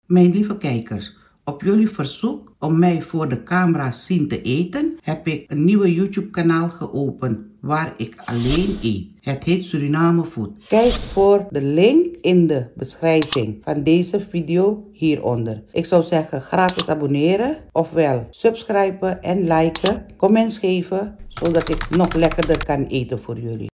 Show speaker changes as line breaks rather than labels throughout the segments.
Mijn lieve kijkers, op jullie verzoek om mij voor de camera zien te eten, heb ik een nieuwe YouTube kanaal geopend waar ik alleen eet. Het heet Suriname Food. Kijk voor de link in de beschrijving van deze video hieronder. Ik zou zeggen gratis abonneren, ofwel subscriben en liken, comments geven, zodat ik nog lekkerder kan eten voor jullie.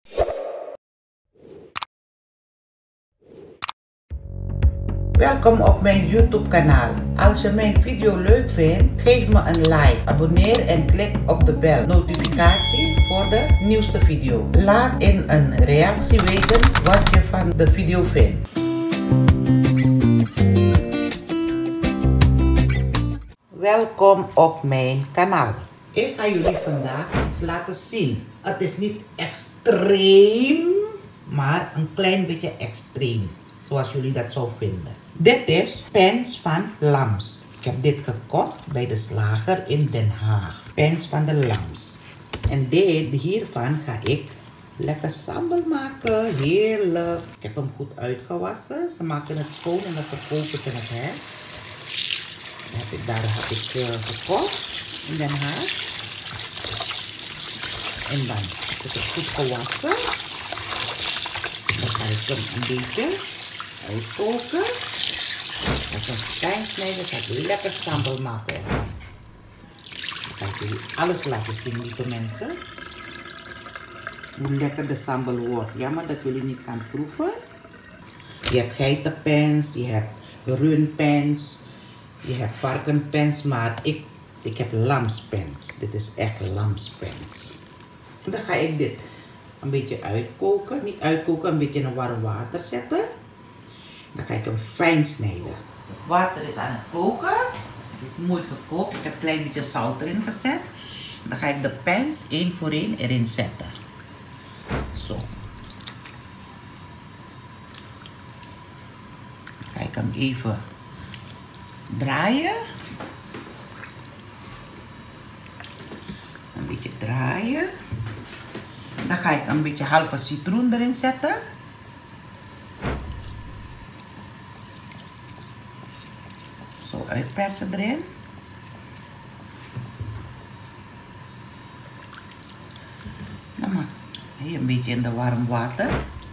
Welkom op mijn YouTube kanaal. Als je mijn video leuk vindt, geef me een like, abonneer en klik op de bel notificatie voor de nieuwste video. Laat in een reactie weten wat je van de video vindt. Welkom op mijn kanaal. Ik ga jullie vandaag iets laten zien. Het is niet extreem, maar een klein beetje extreem. Zoals jullie dat zo vinden. Dit is pens van lams. Ik heb dit gekocht bij de slager in Den Haag. Pens van de lams. En hiervan ga ik lekker sambal maken. Heerlijk. Ik heb hem goed uitgewassen. Ze maken het schoon en dan verkopen ze het. Hè. Daar heb ik gekocht in Den Haag. En dan is het goed gewassen. Dan ga ik hem een beetje uitkoken. Als een klein snijden, ga ik lekker sambal maken. Dan ga ik jullie alles laten zien, lieve mensen. Hoe lekker de sambal wordt. Jammer dat jullie niet kan proeven. Je hebt geitenpens, je hebt runpens, je hebt varkenpens, maar ik heb lamspens. Dit is echt lamspens. En dan ga ik dit een beetje uitkoken. Niet uitkoken, een beetje in warm water zetten. Dan ga ik hem fijn snijden. Het water is aan het koken. Het is mooi gekookt. Ik heb een klein beetje zout erin gezet. Dan ga ik de pens één voor één erin zetten. Zo. Dan ga ik hem even draaien. Een beetje draaien. Dan ga ik een beetje halve citroen erin zetten. Zo uitpersen erin. Dan mag je een beetje in de warm water.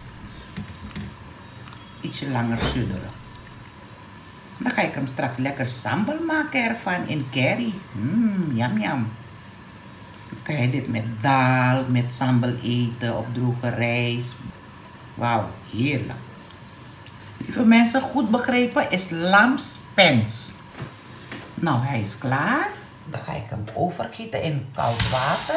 Ietsje langer sudderen. Dan ga ik hem straks lekker sambal maken ervan in curry. Yum yum. Dan kan je dit met daal, met sambal eten, op droge rijst. Wauw, heerlijk. Lieve mensen, goed begrepen is lamspens. Nou, hij is klaar. Dan ga ik hem overgieten in koud water.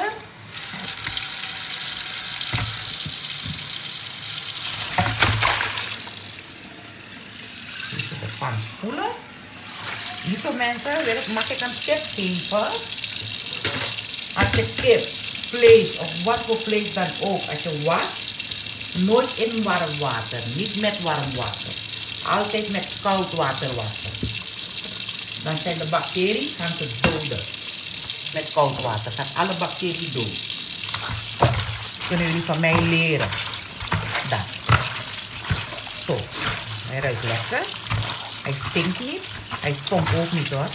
Even de pan spoelen. Lieve mensen, mag ik een tip geven? Als je kip, vlees of wat voor vlees dan ook, als je wast, nooit in warm water, niet met warm water. Altijd met koud water wassen. Dan zijn de bacteriën gaan ze doden. Met koud water gaan alle bacteriën dood. Kunnen jullie van mij leren. Dat. Zo. Hij ruikt lekker. Hij stinkt niet. Hij stonkt ook niet hoor.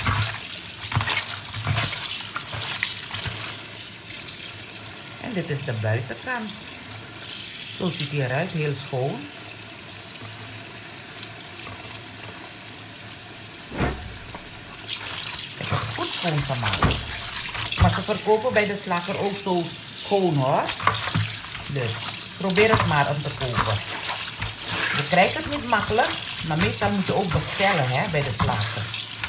En dit is de buitenkant. Zo ziet hij eruit, heel schoon. Ik heb het goed schoon gemaakt. Maar ze verkopen bij de slager ook zo schoon hoor. Dus probeer het maar om te kopen. Je krijgt het niet makkelijk, maar meestal moet je ook bestellen hè, bij de slager.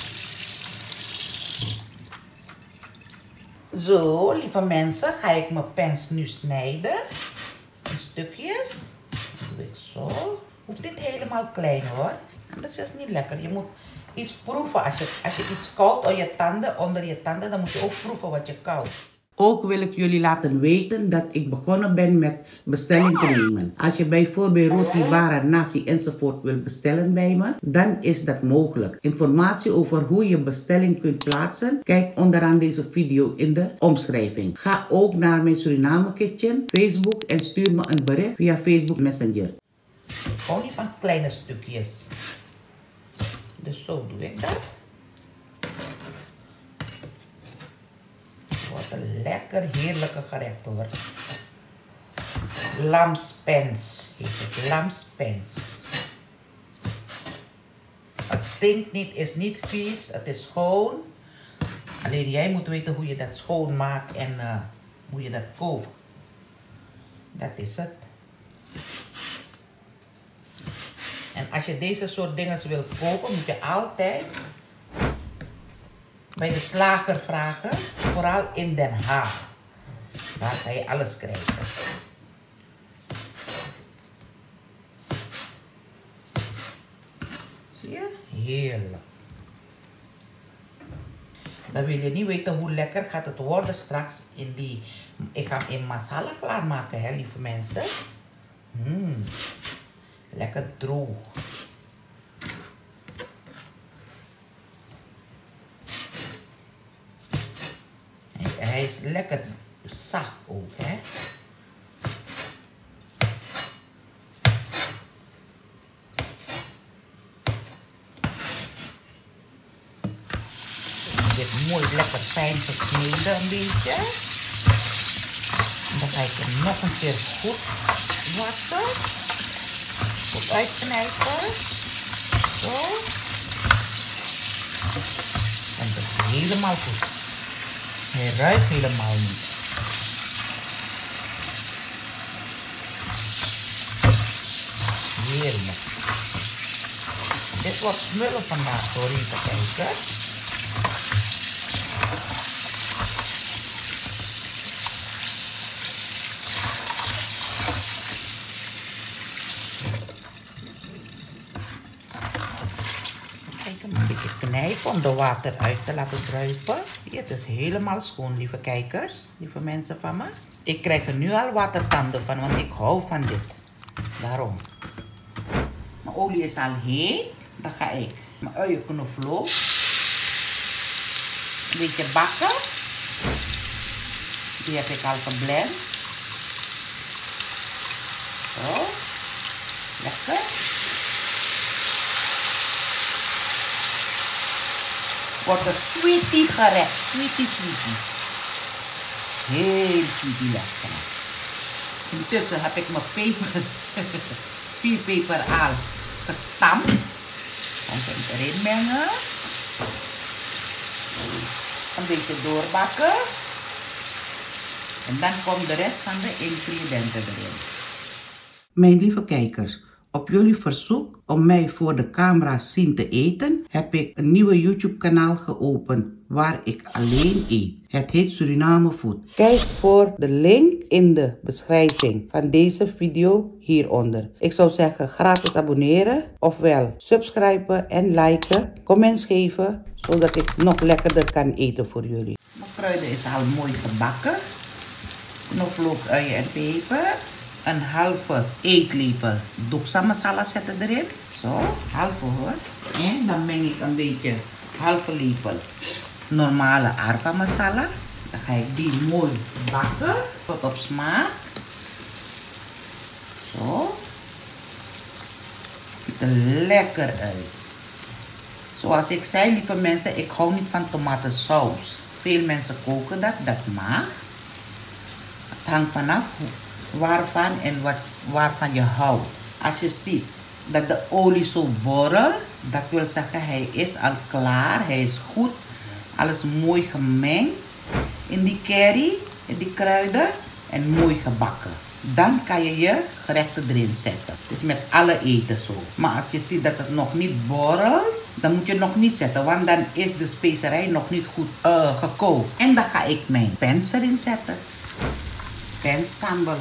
Zo, lieve mensen, ga ik mijn pens nu snijden. In stukjes. Dat doe ik zo. Hoeft dit helemaal klein hoor. Anders is het niet lekker. Je moet iets proeven. Als je iets koudt onder je tanden, dan moet je ook proeven wat je koudt. Ook wil ik jullie laten weten dat ik begonnen ben met bestelling te nemen. Als je bijvoorbeeld roti, bara, nasi enzovoort wil bestellen bij me, dan is dat mogelijk. Informatie over hoe je bestelling kunt plaatsen, kijk onderaan deze video in de omschrijving. Ga ook naar mijn Suriname Kitchen, Facebook en stuur me een bericht via Facebook Messenger. Ik hou niet van kleine stukjes. Dus zo doe ik dat. Wat een lekker heerlijke gerecht hoor. Lamspens heet het, lamspens. Het stinkt niet, is niet vies, het is schoon. Alleen jij moet weten hoe je dat schoonmaakt en hoe je dat koopt. Dat is het. En als je deze soort dingen wil kopen, moet je altijd bij de slager vragen. Vooral in Den Haag. Daar ga je alles krijgen. Zie je? Heerlijk. Dan wil je niet weten hoe lekker gaat het worden straks in die... Ik ga hem in masala klaarmaken, hè, lieve mensen. Lekker droog. En hij is lekker zacht ook, hè. Dit mooi lekker fijn gesneden een beetje. En dan ga ik hem nog een keer goed wassen. Goed uitknijpen. Zo. En dat is helemaal goed. Hij ruikt helemaal niet. Heerlijk. Dit wordt smullen vandaag hoor, lieve kijkers. Een beetje knijpen om de water uit te laten druipen. Het is helemaal schoon, lieve kijkers, lieve mensen van me. Ik krijg er nu al watertanden van, want ik hou van dit. Daarom. Mijn olie is al heet. Dan ga ik mijn uien knoflook een beetje bakken. Die heb ik al geblend. Zo. Lekker. Wordt een sweetie gerecht. Sweetie. Heel sweetie lekker. Intussen heb ik mijn peper al gestampt. Dan kan ik erin mengen. Een beetje doorbakken. En dan komt de rest van de ingrediënten erin. Mijn lieve kijkers. Op jullie verzoek om mij voor de camera zien te eten, heb ik een nieuwe YouTube kanaal geopend waar ik alleen eet. Het heet Suriname Food. Kijk voor de link in de beschrijving van deze video hieronder. Ik zou zeggen gratis abonneren, ofwel subscriben en liken, comments geven, zodat ik nog lekkerder kan eten voor jullie. Mijn kruiden is al mooi gebakken. Knoflook, uien en peper. Een halve eetlepel doeksa masala zetten erin. Zo, halve hoor. En dan meng ik een beetje halve lepel normale arpa masala. Dan ga ik die mooi bakken tot op smaak. Zo. Ziet er lekker uit. Zoals ik zei, lieve mensen, ik hou niet van tomatensaus. Veel mensen koken dat, dat mag. Het hangt vanaf waarvan en waarvan je houdt. Als je ziet dat de olie zo borrelt, dat wil zeggen hij is al klaar, hij is goed, alles mooi gemengd in die curry, in die kruiden en mooi gebakken. Dan kan je je gerechten erin zetten. Het is met alle eten zo. Maar als je ziet dat het nog niet borrelt, dan moet je het nog niet zetten, want dan is de specerij nog niet goed gekookt. En dan ga ik mijn pens erin zetten. Pens sambal.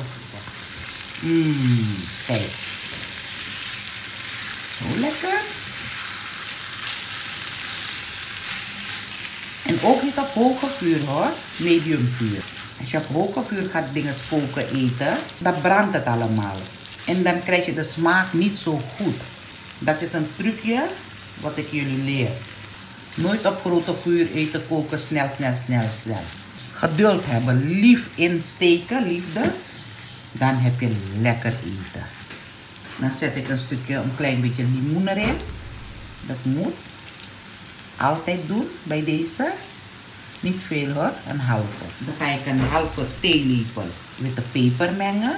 Kijk. Zo lekker. En ook niet op hoge vuur hoor. Medium vuur. Als je op hoge vuur gaat dingen koken eten, dan brandt het allemaal. En dan krijg je de smaak niet zo goed. Dat is een trucje wat ik jullie leer. Nooit op grote vuur eten koken, snel. Geduld hebben, lief insteken, liefde. Dan heb je lekker eten. Dan zet ik een klein beetje limoen erin. Dat moet. altijd doen bij deze. Niet veel hoor, een halve. Dan ga ik een halve theelepel witte peper mengen.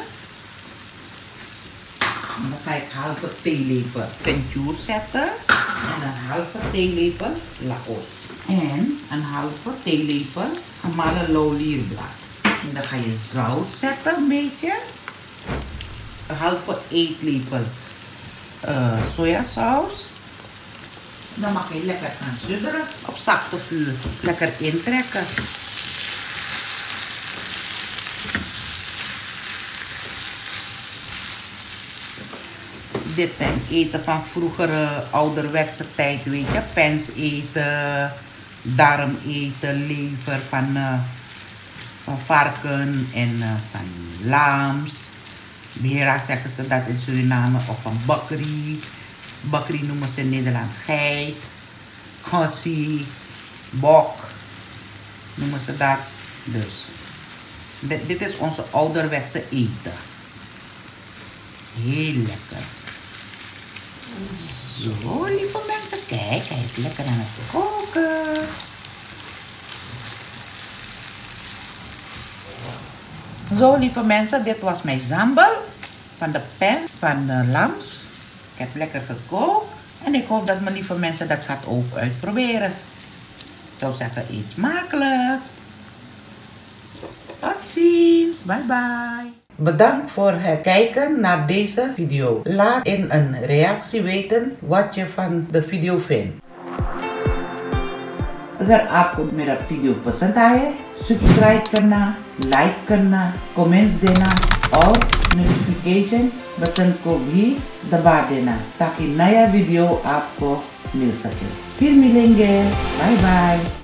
En dan ga ik een halve theelepel tinctuur zetten. En een halve theelepel lakos. En een halve theelepel gemalen laurierblad. En dan ga je zout zetten een beetje. Een halve eetlepel sojasaus. Dan mag je lekker gaan sudderen op zachte vuur. Lekker intrekken. Dit zijn eten van vroegere ouderwetse tijd, weet je. Pens eten, darm eten, lever van varken en van lams. Bera zeggen ze dat in Suriname, of van bakri. Bakri noemen ze in Nederland geit, gassie, bok noemen ze dat. Dus dit is onze ouderwetse eten. Heel lekker. Zo, lieve mensen, kijk, hij is lekker aan het koken. Zo, lieve mensen, dit was mijn sambal van de pen van de lams. Ik heb lekker gekookt en ik hoop dat mijn lieve mensen dat gaat ook uitproberen. Ik zou zeggen, eet smakelijk. Tot ziens, bye bye. Bedankt voor het kijken naar deze video. Laat in een reactie weten wat je van de video vindt. अगर आपको मेरा वीडियो पसंद आए, सब्सक्राइब करना, लाइक करना, कमेंट्स देना और notification button को भी दबा देना ताकि नया वीडियो आपको मिल सके। फिर मिलेंगे, बाय बाय।